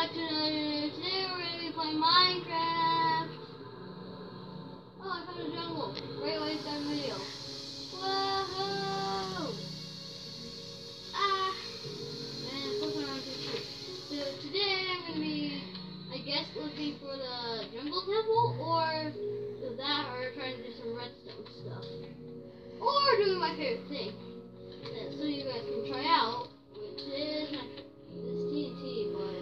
back to another. Today we're going to be playing Minecraft. Oh, I found a jungle. Great way to start a video. Whoa! Ah! And flipping around to the tree. So today I'm going to be, I guess, looking for the jungle temple, or that, or trying to do some redstone stuff. Or doing my favorite thing. So you guys can try out, which is this TNT, but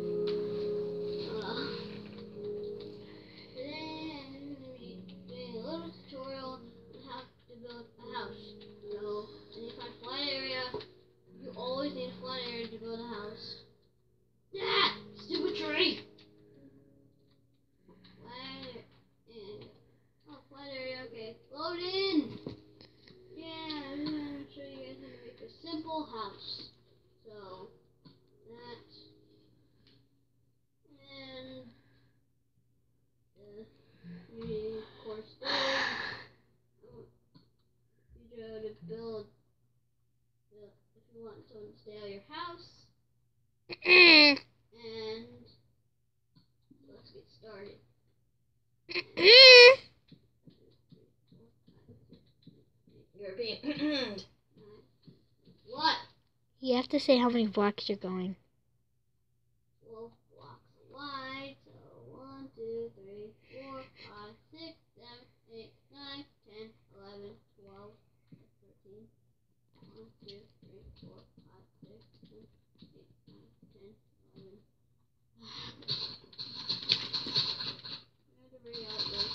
today I'm going to be doing a little tutorial on how to build a house. So, I need to find a flat area. You always need a flat area to build a house. Ah! Stupid tree! Flat area, okay. Load in! Yeah, I'm going to show you guys how to make a simple house. So, that, and you need, of course, you know, to build, if you want someone to stay at your house. And let's get started. You're being What? You have to say how many blocks you're going. 12 blocks wide. So 1, 2, 3, 4, 5, 6, 7, 8, 9, 10, 11, 12, 13. 1, 2, 3, 4, 5, 6, 7, 8, 9, 10, 11. I have to bring out this.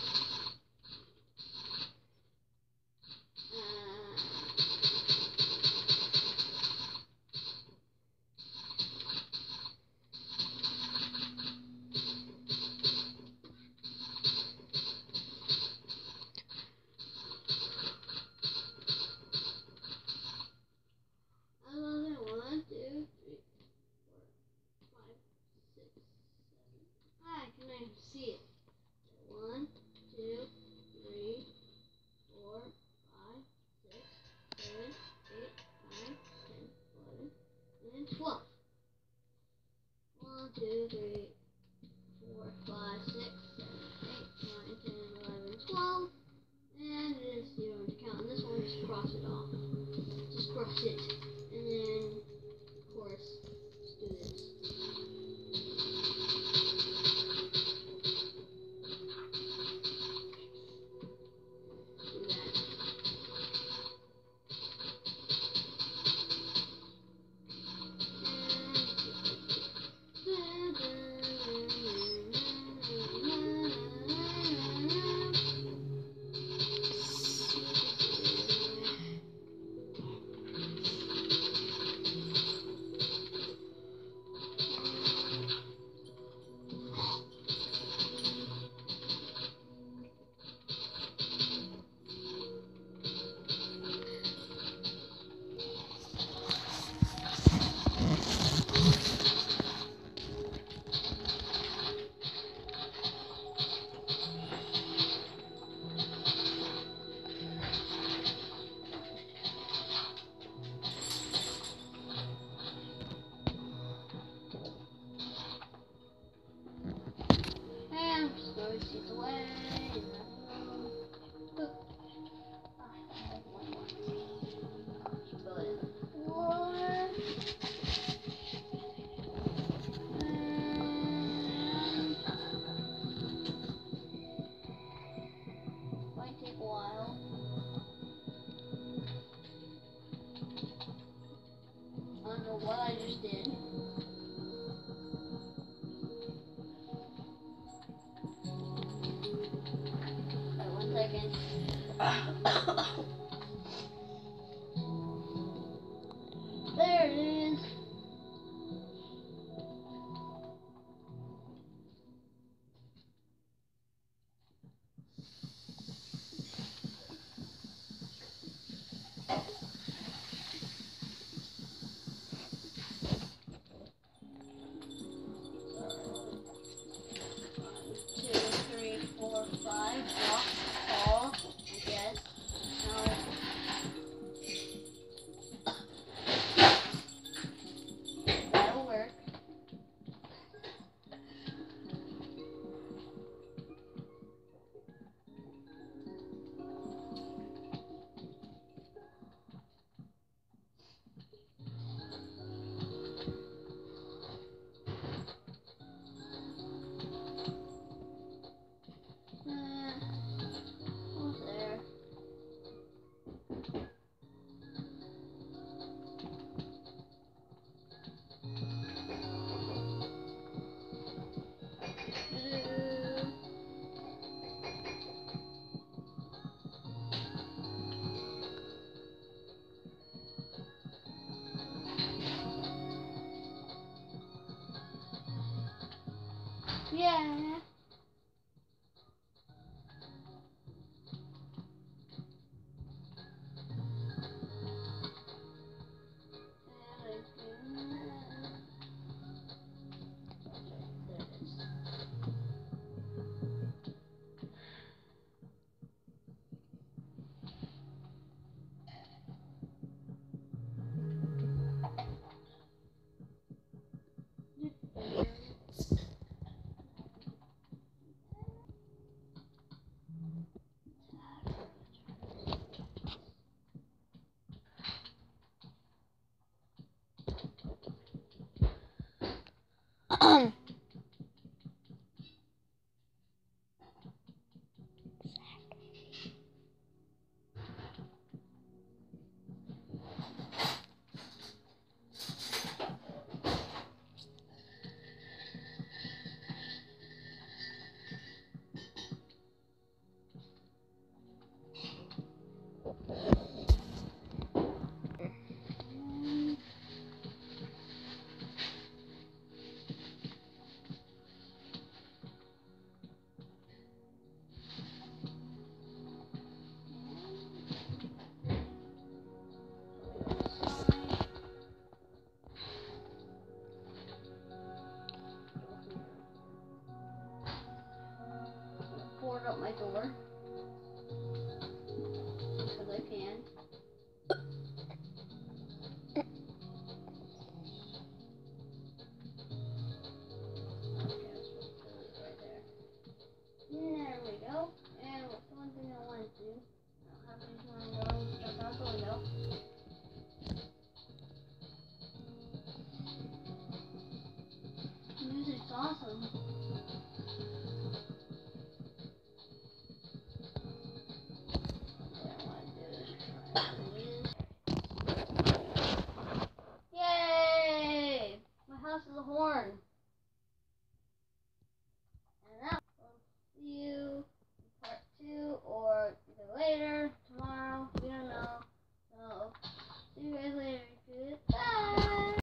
I can even see it. 1, 2, 3, 4, 5, 6, 7, 8, 9, 10, 11, and 12. 1, 2, 3, 4, 5, 6, 7, 8, 9, 10, 11, 12. And it is 0 to count. And this one, just cross it off. Just cross it. And then, of course, let's do this. I'm just going to see the way. Might take a while. I don't know what I just did. Second. There it is. Yeah. Board up my door because I can. There we go. And what's the one thing I want to do? I don't have anything on the window. Jump out the window. Music's awesome. What I want to do is try to use. Yay! My house is a home